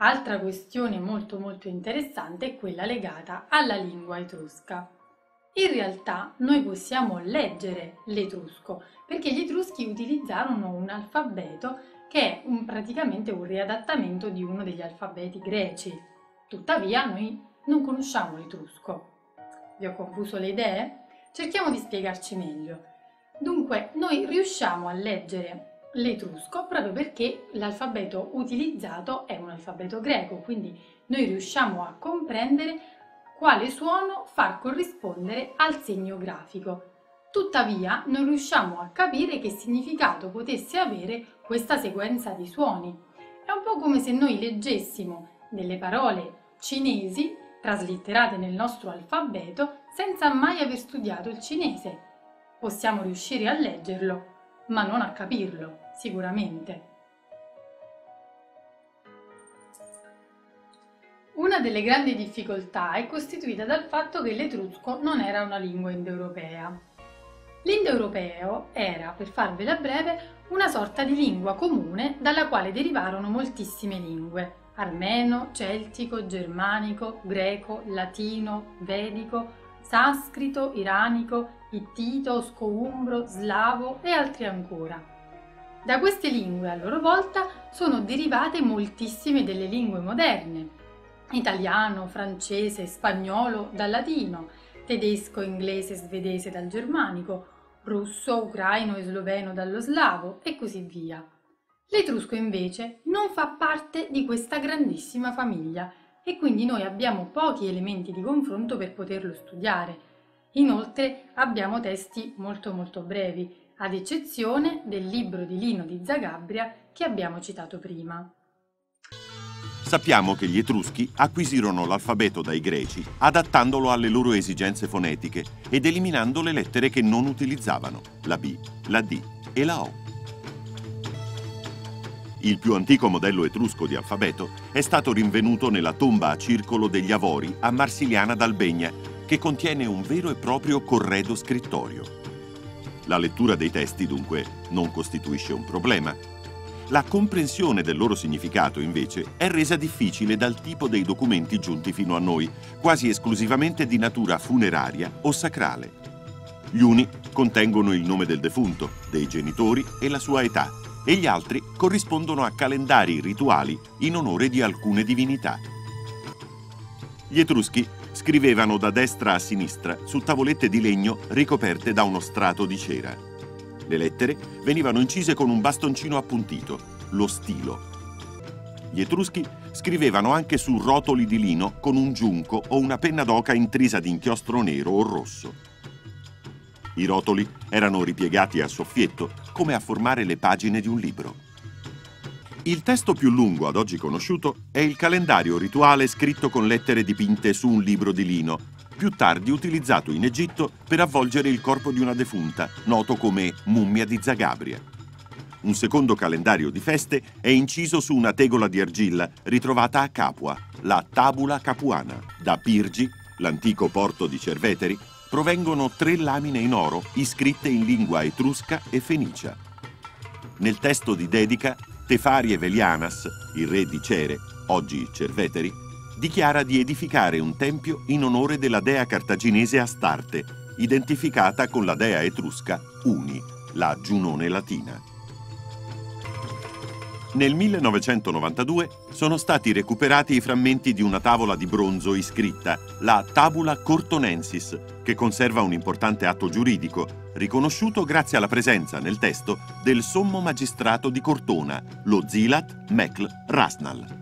Altra questione molto interessante è quella legata alla lingua etrusca. In realtà noi possiamo leggere l'etrusco perché gli etruschi utilizzarono un alfabeto che è praticamente un riadattamento di uno degli alfabeti greci. Tuttavia noi non conosciamo l'etrusco. Vi ho confuso le idee? Cerchiamo di spiegarci meglio. Dunque, noi riusciamo a leggere l'etrusco proprio perché l'alfabeto utilizzato è un alfabeto greco, quindi noi riusciamo a comprendere quale suono far corrispondere al segno grafico. Tuttavia, non riusciamo a capire che significato potesse avere questa sequenza di suoni. È un po' come se noi leggessimo delle parole cinesi traslitterate nel nostro alfabeto senza mai aver studiato il cinese. Possiamo riuscire a leggerlo, ma non a capirlo, sicuramente. Una delle grandi difficoltà è costituita dal fatto che l'etrusco non era una lingua indoeuropea. L'indoeuropeo era, per farvela breve, una sorta di lingua comune dalla quale derivarono moltissime lingue: armeno, celtico, germanico, greco, latino, vedico, sanscrito, iranico, ittito, osco-umbro, slavo e altri ancora. Da queste lingue, a loro volta, sono derivate moltissime delle lingue moderne: italiano, francese, spagnolo dal latino, tedesco, inglese, svedese dal germanico, russo, ucraino e sloveno dallo slavo e così via. L'etrusco invece non fa parte di questa grandissima famiglia e quindi noi abbiamo pochi elementi di confronto per poterlo studiare. Inoltre abbiamo testi molto brevi, ad eccezione del libro di Lino di Zagabria che abbiamo citato prima. Sappiamo che gli Etruschi acquisirono l'alfabeto dai Greci adattandolo alle loro esigenze fonetiche ed eliminando le lettere che non utilizzavano, la B, la D e la O. Il più antico modello etrusco di alfabeto è stato rinvenuto nella tomba a circolo degli Avori a Marsiliana d'Albegna, che contiene un vero e proprio corredo scrittorio. La lettura dei testi, dunque, non costituisce un problema. La comprensione del loro significato, invece, è resa difficile dal tipo dei documenti giunti fino a noi, quasi esclusivamente di natura funeraria o sacrale. Gli uni contengono il nome del defunto, dei genitori e la sua età, e gli altri corrispondono a calendari rituali in onore di alcune divinità. Gli Etruschi scrivevano da destra a sinistra su tavolette di legno ricoperte da uno strato di cera. Le lettere venivano incise con un bastoncino appuntito, lo stilo. Gli Etruschi scrivevano anche su rotoli di lino con un giunco o una penna d'oca intrisa di inchiostro nero o rosso. I rotoli erano ripiegati a soffietto, come a formare le pagine di un libro. Il testo più lungo ad oggi conosciuto è il calendario rituale scritto con lettere dipinte su un libro di lino, più tardi utilizzato in Egitto per avvolgere il corpo di una defunta, noto come mummia di Zagabria. Un secondo calendario di feste è inciso su una tegola di argilla ritrovata a Capua, la Tabula Capuana. Da Pirgi, l'antico porto di Cerveteri, provengono 3 lamine in oro iscritte in lingua etrusca e fenicia. Nel testo di dedica, Tefarie Velianas, il re di Cere, oggi Cerveteri, dichiara di edificare un tempio in onore della dea cartaginese Astarte, identificata con la dea etrusca Uni, la Giunone latina. Nel 1992 sono stati recuperati i frammenti di una tavola di bronzo iscritta, la Tabula Cortonensis, che conserva un importante atto giuridico, riconosciuto grazie alla presenza nel testo del sommo magistrato di Cortona, lo Zilat Mechl Rasnal.